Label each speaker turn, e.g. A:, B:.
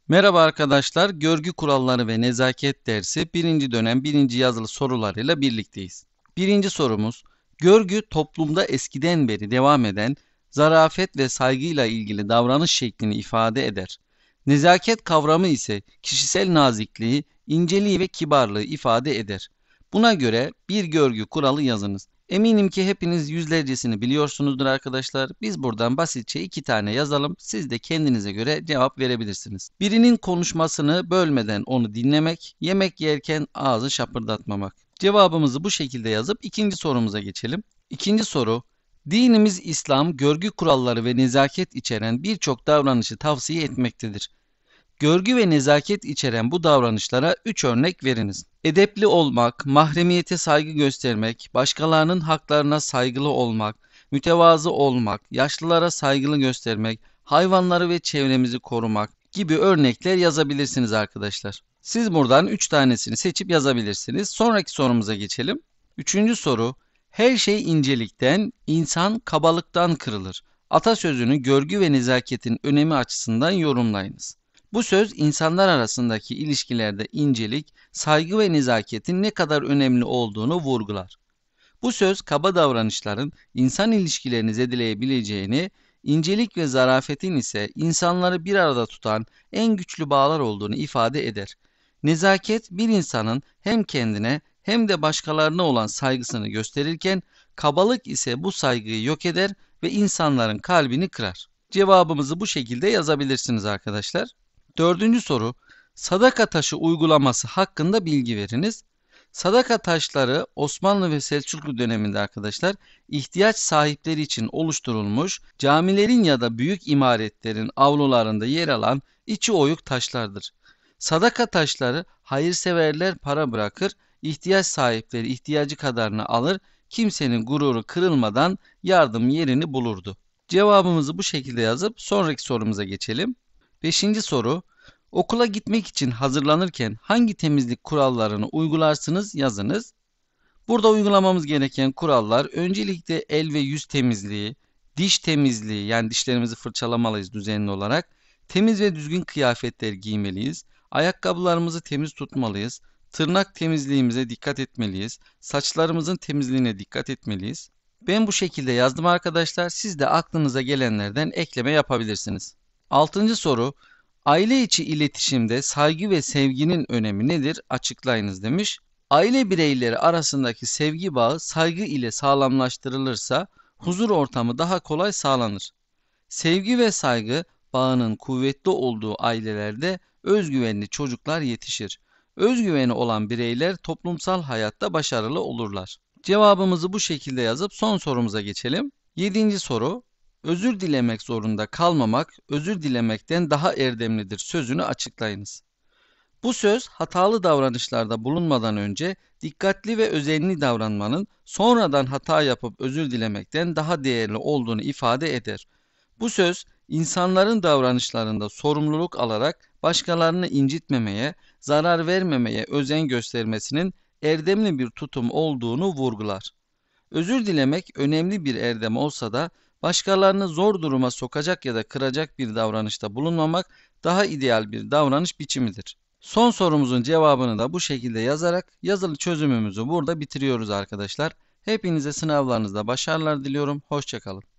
A: Merhaba arkadaşlar, görgü kuralları ve nezaket dersi birinci dönem birinci yazılı sorularıyla birlikteyiz. Birinci sorumuz, görgü toplumda eskiden beri devam eden zarafet ve saygıyla ilgili davranış şeklini ifade eder. Nezaket kavramı ise kişisel nazikliği, inceliği ve kibarlığı ifade eder. Buna göre bir görgü kuralı yazınız. Eminim ki hepiniz yüzlercesini biliyorsunuzdur arkadaşlar. Biz buradan basitçe iki tane yazalım. Siz de kendinize göre cevap verebilirsiniz. Birinin konuşmasını bölmeden onu dinlemek, yemek yerken ağzı şapırdatmamak. Cevabımızı bu şekilde yazıp ikinci sorumuza geçelim. İkinci soru, dinimiz İslam, görgü kuralları ve nezaket içeren birçok davranışı tavsiye etmektedir. Görgü ve nezaket içeren bu davranışlara 3 örnek veriniz. Edepli olmak, mahremiyete saygı göstermek, başkalarının haklarına saygılı olmak, mütevazı olmak, yaşlılara saygılı göstermek, hayvanları ve çevremizi korumak gibi örnekler yazabilirsiniz arkadaşlar. Siz buradan 3 tanesini seçip yazabilirsiniz. Sonraki sorumuza geçelim. Üçüncü soru, her şey incelikten, insan kabalıktan kırılır. Atasözünü görgü ve nezaketin önemi açısından yorumlayınız. Bu söz insanlar arasındaki ilişkilerde incelik, saygı ve nezaketin ne kadar önemli olduğunu vurgular. Bu söz kaba davranışların insan ilişkilerini zedeleyebileceğini, incelik ve zarafetin ise insanları bir arada tutan en güçlü bağlar olduğunu ifade eder. Nezaket bir insanın hem kendine hem de başkalarına olan saygısını gösterirken, kabalık ise bu saygıyı yok eder ve insanların kalbini kırar. Cevabımızı bu şekilde yazabilirsiniz arkadaşlar. Dördüncü soru, sadaka taşı uygulaması hakkında bilgi veriniz. Sadaka taşları Osmanlı ve Selçuklu döneminde arkadaşlar ihtiyaç sahipleri için oluşturulmuş camilerin ya da büyük imaretlerin avlularında yer alan içi oyuk taşlardır. Sadaka taşları hayırseverler para bırakır, ihtiyaç sahipleri ihtiyacı kadarını alır, kimsenin gururu kırılmadan yardım yerini bulurdu. Cevabımızı bu şekilde yazıp sonraki sorumuza geçelim. Beşinci soru, okula gitmek için hazırlanırken hangi temizlik kurallarını uygularsınız yazınız. Burada uygulamamız gereken kurallar öncelikle el ve yüz temizliği, diş temizliği yani dişlerimizi fırçalamalıyız düzenli olarak, temiz ve düzgün kıyafetler giymeliyiz, ayakkabılarımızı temiz tutmalıyız, tırnak temizliğimize dikkat etmeliyiz, saçlarımızın temizliğine dikkat etmeliyiz. Ben bu şekilde yazdım arkadaşlar. Siz de aklınıza gelenlerden ekleme yapabilirsiniz. Altıncı soru, aile içi iletişimde saygı ve sevginin önemi nedir? Açıklayınız demiş. Aile bireyleri arasındaki sevgi bağı saygı ile sağlamlaştırılırsa huzur ortamı daha kolay sağlanır. Sevgi ve saygı bağının kuvvetli olduğu ailelerde özgüvenli çocuklar yetişir. Özgüveni olan bireyler toplumsal hayatta başarılı olurlar. Cevabımızı bu şekilde yazıp son sorumuza geçelim. Yedinci soru. Özür dilemek zorunda kalmamak, özür dilemekten daha erdemlidir sözünü açıklayınız. Bu söz hatalı davranışlarda bulunmadan önce dikkatli ve özenli davranmanın sonradan hata yapıp özür dilemekten daha değerli olduğunu ifade eder. Bu söz insanların davranışlarında sorumluluk alarak başkalarını incitmemeye, zarar vermemeye özen göstermesinin erdemli bir tutum olduğunu vurgular. Özür dilemek önemli bir erdem olsa da başkalarını zor duruma sokacak ya da kıracak bir davranışta bulunmamak daha ideal bir davranış biçimidir. Son sorumuzun cevabını da bu şekilde yazarak yazılı çözümümüzü burada bitiriyoruz arkadaşlar. Hepinize sınavlarınızda başarılar diliyorum. Hoşça kalın.